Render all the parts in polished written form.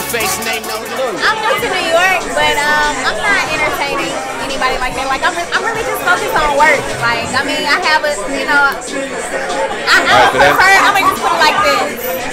face name no. I'm new to New York, but I'm not entertaining anybody like that. Like I'm really just focused on work. Like I mean, I have a I prefer. I'm gonna just put it like this.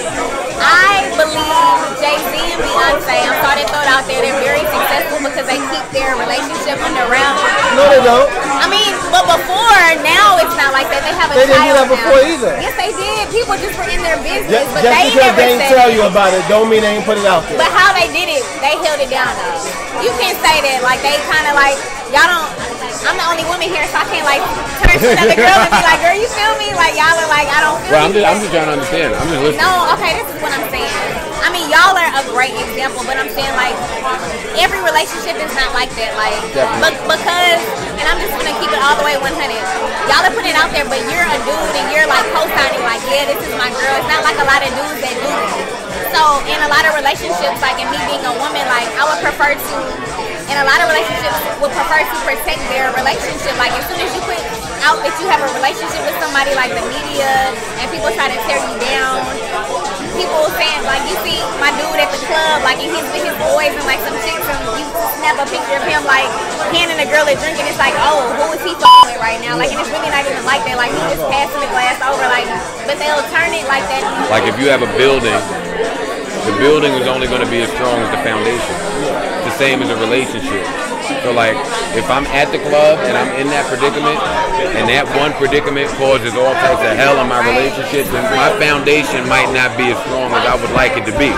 I believe Jay-Z and Beyonce, I'm sorry to throw it out there, they're very successful because they keep their relationship underground. No, they don't. I mean, but before, now it's not like that. They have a They child didn't do that before now. either. Yes, they did. People just were in their business, but Just they because never they ain't said tell it. you about it, don't mean they ain't put it out there. But how they did it, they held it down though. You can't say that. Like, they kind of like, y'all don't, I'm the only woman here, so I can't like turn to another girl and be like, girl, you feel me? Like, y'all are like, I don't feel Well, you. I'm just trying to understand. I'm just listening. No, okay, this is what I'm saying. I mean, y'all are a great example, but I'm saying, like, every relationship is not like that. Like, because, and I'm just gonna keep it all the way 100. Y'all are putting it out there, but you're a dude and you're like co-signing, like, yeah, this is my girl. It's not like a lot of dudes that do that. So, in a lot of relationships, like, and me being a woman, like, I would prefer to, in a lot of relationships, would prefer to protect their relationship. Like, as soon as you put out that you have a relationship with somebody, like the media, and people try to tear you down, people saying, like, you see my dude at the club, like, and he's with his boys and, like, some chicks, and you snap a picture of him, like, handing a girl a drink, and it's like, oh, who is he f***ing with right now? Like, and it's really not even like that. Like, he just passing the glass over, like, but they'll turn it like that. Like, if you have a building, the building is only going to be as strong as the foundation. It's the same as a relationship. So, like, if I'm at the club and I'm in that predicament, and that one predicament causes all types of hell in my relationship, then my foundation might not be as strong as I would like it to be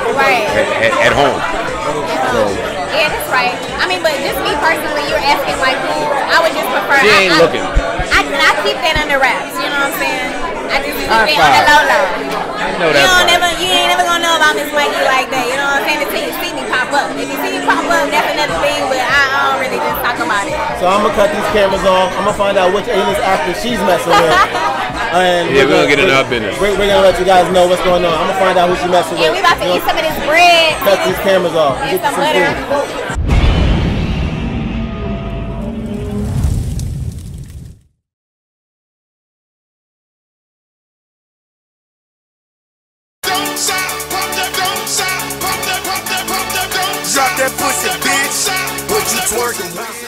at home. So, yeah, that's right. I mean, but just me personally, you're asking, like, who I would just prefer. she ain't looking. I keep that under wraps, you know what I'm saying? I just keep it on the low. I know that. You ain't never gonna know about Miss Mikey like that, you know what I'm saying? Until you see me pop up. If you see me pop up, that's another thing, but I don't really just talk about it. So I'm gonna cut these cameras off. I'm gonna find out which A-list actor she's messing with. And Yeah, we're gonna get into our business. We're gonna let you guys know what's going on. I'm gonna find out who she messing with. And we about to eat some of this bread. Cut these cameras off. And Get some some butter. food. Drop that pussy, bitch. What you twerking?